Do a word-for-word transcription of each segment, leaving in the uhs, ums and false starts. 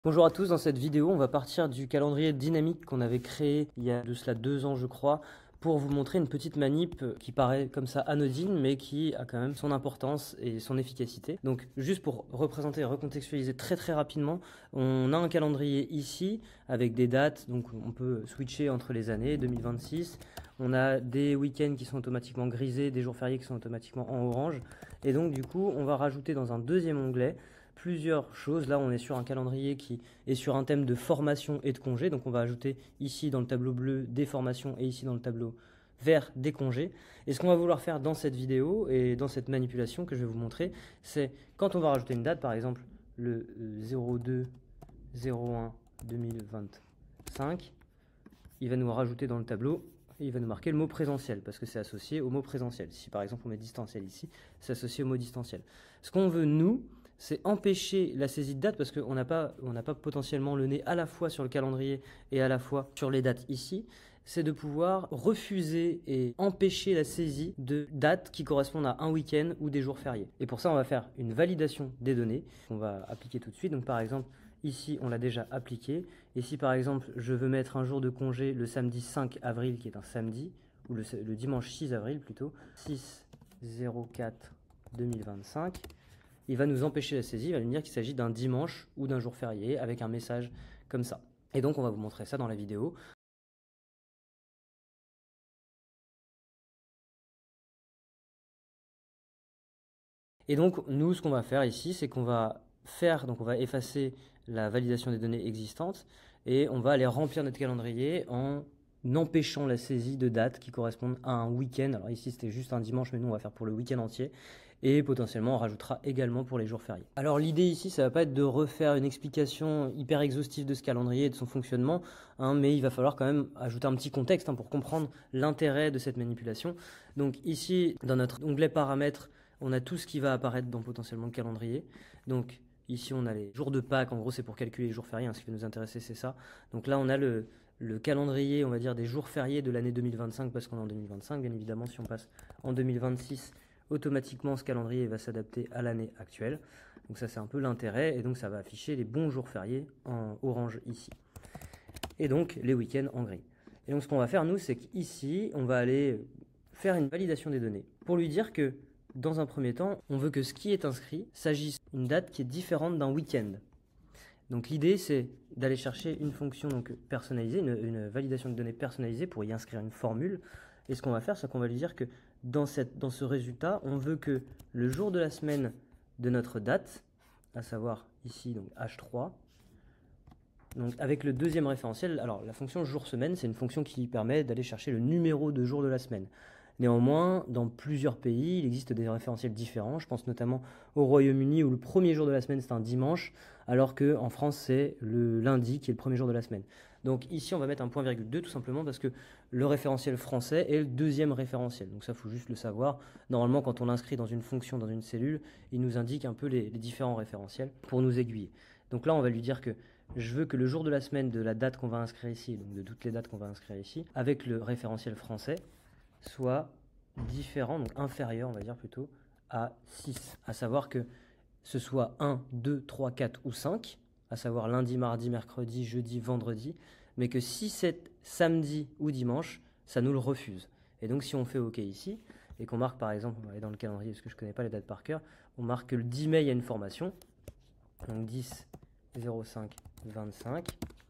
Bonjour à tous, dans cette vidéo on va partir du calendrier dynamique qu'on avait créé il y a de cela deux ans je crois pour vous montrer une petite manip qui paraît comme ça anodine mais qui a quand même son importance et son efficacité. Donc juste pour représenter et recontextualiser très très rapidement, on a un calendrier ici avec des dates, donc on peut switcher entre les années deux mille vingt-six, on a des week-ends qui sont automatiquement grisés, des jours fériés qui sont automatiquement en orange et donc du coup on va rajouter dans un deuxième onglet plusieurs choses. Là, on est sur un calendrier qui est sur un thème de formation et de congés. Donc, on va ajouter ici dans le tableau bleu des formations et ici dans le tableau vert des congés. Et ce qu'on va vouloir faire dans cette vidéo et dans cette manipulation que je vais vous montrer, c'est quand on va rajouter une date, par exemple le zéro deux zéro un deux mille vingt-cinq, il va nous rajouter dans le tableau et il va nous marquer le mot présentiel parce que c'est associé au mot présentiel. Si par exemple on met distanciel ici, c'est associé au mot distanciel. Ce qu'on veut nous, c'est empêcher la saisie de date parce qu'on n'a pas, on n'a pas potentiellement le nez à la fois sur le calendrier et à la fois sur les dates ici. C'est de pouvoir refuser et empêcher la saisie de dates qui correspondent à un week-end ou des jours fériés. Et pour ça, on va faire une validation des données qu'on va appliquer tout de suite. Donc par exemple, ici, on l'a déjà appliqué. Et si par exemple, je veux mettre un jour de congé le samedi cinq avril, qui est un samedi, ou le, le dimanche six avril plutôt, six zéro quatre deux mille vingt-cinq, il va nous empêcher la saisie, il va nous dire qu'il s'agit d'un dimanche ou d'un jour férié avec un message comme ça. Et donc on va vous montrer ça dans la vidéo. Et donc nous, ce qu'on va faire ici, c'est qu'on va faire, donc on va effacer la validation des données existantes et on va aller remplir notre calendrier en empêchant la saisie de dates qui correspondent à un week-end. Alors ici c'était juste un dimanche, mais nous on va faire pour le week-end entier. Et potentiellement on rajoutera également pour les jours fériés. Alors l'idée ici, ça va pas être de refaire une explication hyper exhaustive de ce calendrier et de son fonctionnement, hein, mais il va falloir quand même ajouter un petit contexte hein, pour comprendre l'intérêt de cette manipulation. Donc ici, dans notre onglet paramètres, on a tout ce qui va apparaître dans potentiellement le calendrier. Donc ici on a les jours de Pâques, en gros c'est pour calculer les jours fériés, hein, ce qui va nous intéresser c'est ça. Donc là on a le, le calendrier, on va dire, des jours fériés de l'année deux mille vingt-cinq parce qu'on est en deux mille vingt-cinq. Bien évidemment, si on passe en deux mille vingt-six, automatiquement ce calendrier va s'adapter à l'année actuelle. Donc ça c'est un peu l'intérêt et donc ça va afficher les bons jours fériés en orange ici. Et donc les week-ends en gris. Et donc ce qu'on va faire nous, c'est qu'ici on va aller faire une validation des données pour lui dire que dans un premier temps, on veut que ce qui est inscrit s'agisse d'une date qui est différente d'un week-end. Donc l'idée c'est d'aller chercher une fonction donc personnalisée, une, une validation de données personnalisée pour y inscrire une formule. Et ce qu'on va faire, c'est qu'on va lui dire que dans, cette, dans ce résultat, on veut que le jour de la semaine de notre date, à savoir ici donc H trois, donc avec le deuxième référentiel, alors la fonction jour-semaine, c'est une fonction qui permet d'aller chercher le numéro de jour de la semaine. Néanmoins, dans plusieurs pays, il existe des référentiels différents. Je pense notamment au Royaume-Uni où le premier jour de la semaine c'est un dimanche, alors qu'en France c'est le lundi qui est le premier jour de la semaine. Donc ici on va mettre un point virgule deux tout simplement parce que le référentiel français est le deuxième référentiel. Donc ça, il faut juste le savoir. Normalement, quand on l'inscrit dans une fonction, dans une cellule, il nous indique un peu les, les différents référentiels pour nous aiguiller. Donc là, on va lui dire que je veux que le jour de la semaine de la date qu'on va inscrire ici, donc de toutes les dates qu'on va inscrire ici, avec le référentiel français, soit différent, donc inférieur, on va dire plutôt, à six. À savoir que ce soit un, deux, trois, quatre ou cinq, à savoir lundi, mardi, mercredi, jeudi, vendredi, mais que si c'est samedi ou dimanche, ça nous le refuse. Et donc si on fait OK ici, et qu'on marque par exemple, on va aller dans le calendrier parce que je ne connais pas les dates par cœur, on marque que le dix mai il y a une formation, donc dix zéro cinq vingt-cinq,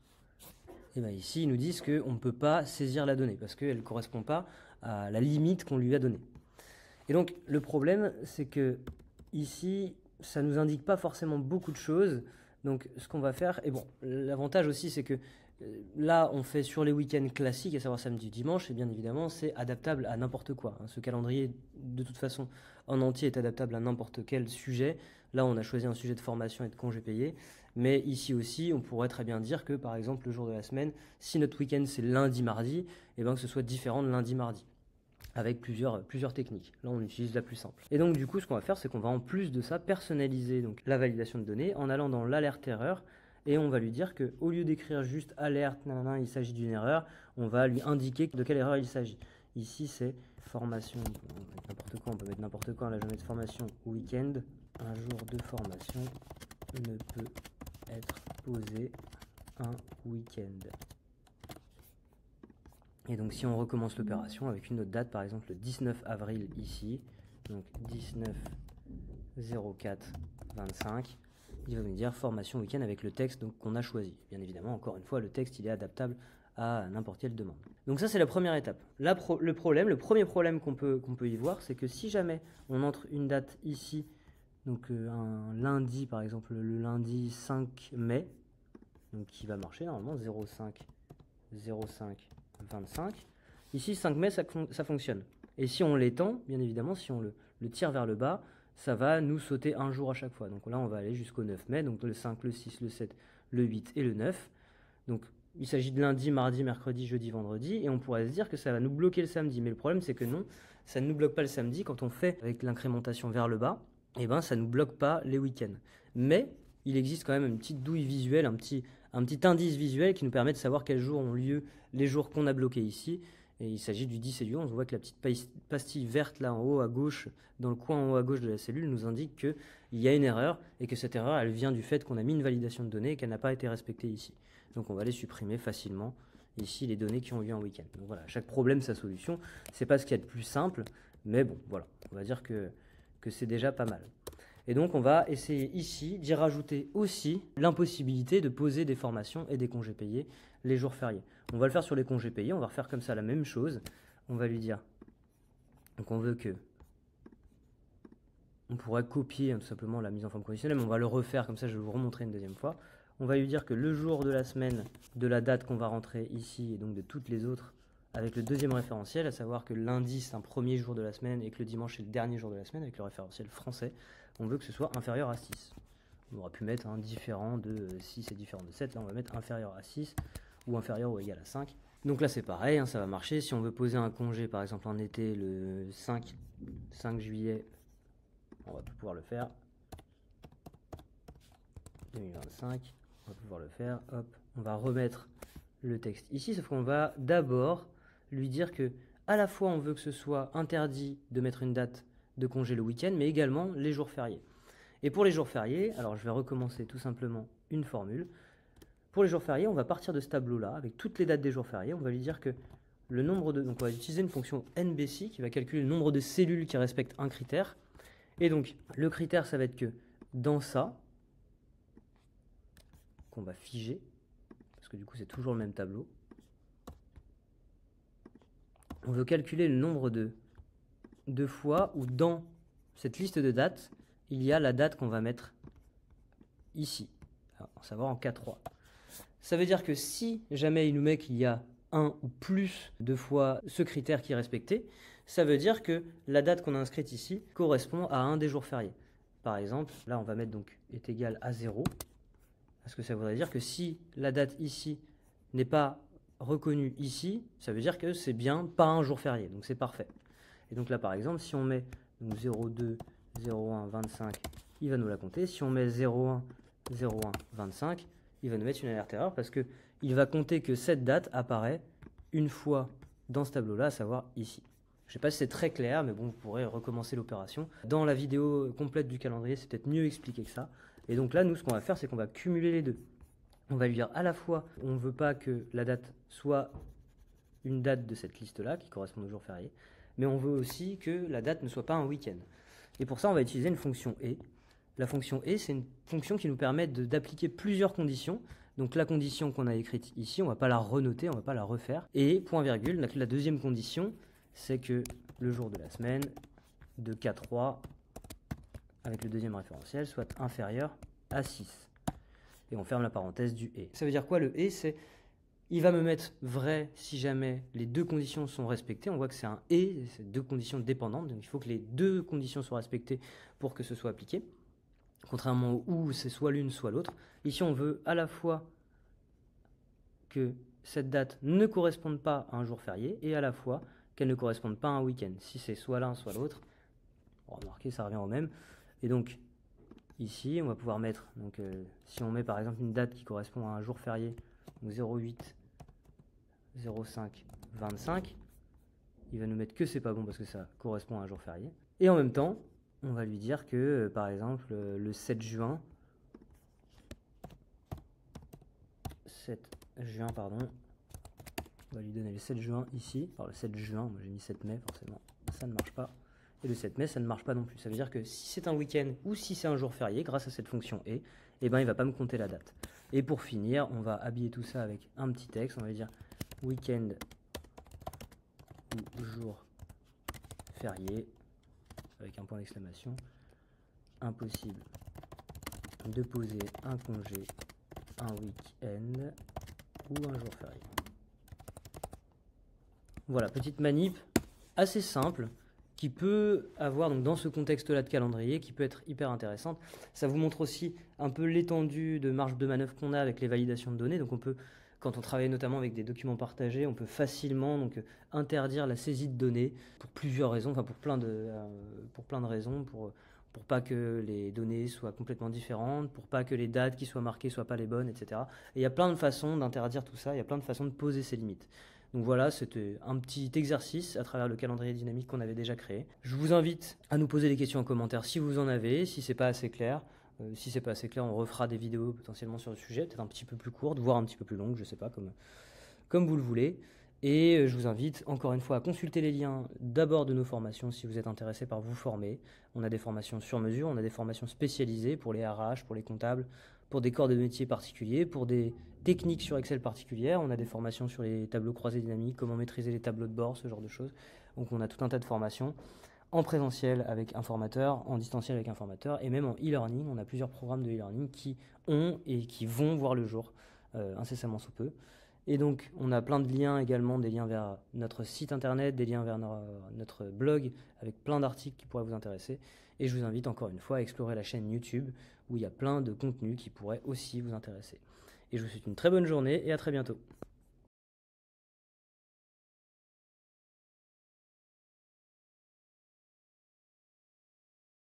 et bien ici ils nous disent qu'on ne peut pas saisir la donnée parce qu'elle ne correspond pas à la limite qu'on lui a donnée. Et donc le problème c'est que ici ça ne nous indique pas forcément beaucoup de choses. Donc ce qu'on va faire, et bon, l'avantage aussi c'est que euh, là on fait sur les week-ends classiques, à savoir samedi, dimanche, et bien évidemment c'est adaptable à n'importe quoi. Hein. Ce calendrier de toute façon en entier est adaptable à n'importe quel sujet. Là on a choisi un sujet de formation et de congé payé, mais ici aussi on pourrait très bien dire que par exemple le jour de la semaine, si notre week-end c'est lundi-mardi, et bien que ce soit différent de lundi-mardi, avec plusieurs, plusieurs techniques. Là, on utilise la plus simple. Et donc, du coup, ce qu'on va faire, c'est qu'on va en plus de ça personnaliser donc, la validation de données en allant dans l'alerte erreur et on va lui dire qu'au lieu d'écrire juste alerte, nanana, il s'agit d'une erreur, on va lui indiquer de quelle erreur il s'agit. Ici, c'est formation, n'importe quoi, on peut mettre n'importe quoi, là je vais mettre formation week-end, un jour de formation ne peut être posé un week-end. Et donc si on recommence l'opération avec une autre date, par exemple le dix-neuf avril ici, donc dix-neuf zéro quatre vingt-cinq, il va nous dire formation week-end avec le texte donc, qu'on a choisi. Bien évidemment, encore une fois, le texte il est adaptable à n'importe quelle demande. Donc ça c'est la première étape. Là, pro le problème, le premier problème qu'on peut, qu'on peut y voir, c'est que si jamais on entre une date ici, donc euh, un lundi par exemple, le lundi cinq mai, donc qui va marcher normalement zéro cinq zéro cinq vingt-cinq, ici cinq mai ça, ça fonctionne. Et si on l'étend, bien évidemment, si on le, le tire vers le bas, ça va nous sauter un jour à chaque fois. Donc là, on va aller jusqu'au neuf mai, donc le cinq, le six, le sept, le huit et le neuf. Donc il s'agit de lundi, mardi, mercredi, jeudi, vendredi, et on pourrait se dire que ça va nous bloquer le samedi. Mais le problème, c'est que non, ça ne nous bloque pas le samedi. Quand on fait avec l'incrémentation vers le bas, eh ben, ça ne nous bloque pas les week-ends. Mais il existe quand même une petite douille visuelle, un petit, un petit indice visuel qui nous permet de savoir quels jours ont lieu les jours qu'on a bloqués ici. Et il s'agit du dix et du onze. On voit que la petite pastille verte là en haut à gauche, dans le coin en haut à gauche de la cellule, nous indique qu'il y a une erreur et que cette erreur, elle vient du fait qu'on a mis une validation de données et qu'elle n'a pas été respectée ici. Donc on va les supprimer facilement ici les données qui ont lieu en week-end. Donc voilà, chaque problème sa solution. C'est pas ce qu'il y a de plus simple, mais bon, voilà, on va dire que, que c'est déjà pas mal. Et donc on va essayer ici d'y rajouter aussi l'impossibilité de poser des formations et des congés payés les jours fériés. On va le faire sur les congés payés, on va refaire comme ça la même chose. On va lui dire, donc on veut que, on pourrait copier hein, tout simplement la mise en forme conditionnelle, mais on va le refaire comme ça, je vais vous remontrer une deuxième fois. On va lui dire que le jour de la semaine de la date qu'on va rentrer ici et donc de toutes les autres avec le deuxième référentiel, à savoir que lundi c'est un premier jour de la semaine et que le dimanche c'est le dernier jour de la semaine avec le référentiel français, on veut que ce soit inférieur à six. On aurait pu mettre un différent de six et différent de sept, là on va mettre inférieur à six ou inférieur ou égal à cinq. Donc là c'est pareil, hein, ça va marcher. Si on veut poser un congé par exemple en été le cinq, cinq juillet, on va pouvoir le faire. deux mille vingt-cinq, on va pouvoir le faire. Hop, on va remettre le texte ici, sauf qu'on va d'abord lui dire que à la fois on veut que ce soit interdit de mettre une date de congé le week-end, mais également les jours fériés. Et pour les jours fériés, alors je vais recommencer tout simplement une formule. Pour les jours fériés, on va partir de ce tableau-là, avec toutes les dates des jours fériés. On va lui dire que le nombre de... Donc on va utiliser une fonction N B C qui va calculer le nombre de cellules qui respectent un critère. Et donc, le critère, ça va être que dans ça, qu'on va figer, parce que du coup, c'est toujours le même tableau, on veut calculer le nombre de, de fois où dans cette liste de dates, il y a la date qu'on va mettre ici, alors, à savoir en K trois. Ça veut dire que si jamais il nous met qu'il y a un ou plus de fois ce critère qui est respecté, ça veut dire que la date qu'on a inscrite ici correspond à un des jours fériés. Par exemple, là on va mettre donc est égal à zéro, parce que ça voudrait dire que si la date ici n'est pas reconnue ici, ça veut dire que c'est bien pas un jour férié, donc c'est parfait. Et donc là par exemple, si on met donc zéro deux, zéro un, vingt-cinq, il va nous la compter. Si on met zéro un, zéro un, vingt-cinq, il va nous mettre une alerte erreur parce qu'il va compter que cette date apparaît une fois dans ce tableau-là, à savoir ici. Je ne sais pas si c'est très clair, mais bon, vous pourrez recommencer l'opération. Dans la vidéo complète du calendrier, c'est peut-être mieux expliqué que ça. Et donc là, nous, ce qu'on va faire, c'est qu'on va cumuler les deux. On va lui dire à la fois, on ne veut pas que la date soit une date de cette liste-là, qui correspond au jour férié, mais on veut aussi que la date ne soit pas un week-end. Et pour ça, on va utiliser une fonction et. La fonction et, c'est une fonction qui nous permet d'appliquer plusieurs conditions. Donc la condition qu'on a écrite ici, on ne va pas la renoter, on ne va pas la refaire. Et point virgule, la deuxième condition, c'est que le jour de la semaine de K trois, avec le deuxième référentiel, soit inférieur à six. Et on ferme la parenthèse du et. Ça veut dire quoi le et? C'est il va me mettre vrai si jamais les deux conditions sont respectées. On voit que c'est un et, c'est deux conditions dépendantes. Donc il faut que les deux conditions soient respectées pour que ce soit appliqué. Contrairement au où c'est soit l'une soit l'autre. Ici on veut à la fois que cette date ne corresponde pas à un jour férié et à la fois qu'elle ne corresponde pas à un week-end. Si c'est soit l'un soit l'autre, remarquez ça revient au même. Et donc ici on va pouvoir mettre, donc, euh, si on met par exemple une date qui correspond à un jour férié, donc zéro huit, zéro cinq, vingt-cinq, il va nous mettre que c'est pas bon parce que ça correspond à un jour férié. Et en même temps, on va lui dire que, euh, par exemple, euh, le sept juin, sept juin, pardon. On va lui donner le sept juin ici, enfin le sept juin, moi j'ai mis sept mai forcément, ça ne marche pas. Et le sept mai, ça ne marche pas non plus. Ça veut dire que si c'est un week-end ou si c'est un jour férié, grâce à cette fonction et, eh ben il ne va pas me compter la date. Et pour finir, on va habiller tout ça avec un petit texte, on va dire week-end ou jour férié, avec un point d'exclamation, impossible de poser un congé, un week-end ou un jour férié. Voilà, petite manip assez simple qui peut avoir, donc dans ce contexte-là de calendrier, qui peut être hyper intéressante. Ça vous montre aussi un peu l'étendue de marge de manœuvre qu'on a avec les validations de données. Donc on peut, quand on travaille notamment avec des documents partagés, on peut facilement donc, interdire la saisie de données pour plusieurs raisons, enfin pour plein de, euh, pour plein de raisons, pour, pour pas que les données soient complètement différentes, pour pas que les dates qui soient marquées soient pas les bonnes, et cetera. Et il y a plein de façons d'interdire tout ça, il y a plein de façons de poser ces limites. Donc voilà, c'était un petit exercice à travers le calendrier dynamique qu'on avait déjà créé. Je vous invite à nous poser des questions en commentaire si vous en avez, si c'est pas assez clair. Euh, si c'est pas assez clair, on refera des vidéos potentiellement sur le sujet, peut-être un petit peu plus courtes, voire un petit peu plus longues, je sais pas, comme, comme vous le voulez. Et je vous invite encore une fois à consulter les liens d'abord de nos formations si vous êtes intéressé par vous former. On a des formations sur mesure, on a des formations spécialisées pour les R H, pour les comptables, pour des corps de métier particuliers, pour des techniques sur Excel particulières. On a des formations sur les tableaux croisés dynamiques, comment maîtriser les tableaux de bord, ce genre de choses. Donc on a tout un tas de formations en présentiel avec un formateur, en distanciel avec un formateur, et même en e-learning. On a plusieurs programmes de e-learning qui ont et qui vont voir le jour euh, incessamment sous peu. Et donc, on a plein de liens également, des liens vers notre site internet, des liens vers notre blog, avec plein d'articles qui pourraient vous intéresser. Et je vous invite encore une fois à explorer la chaîne YouTube, où il y a plein de contenus qui pourraient aussi vous intéresser. Et je vous souhaite une très bonne journée et à très bientôt.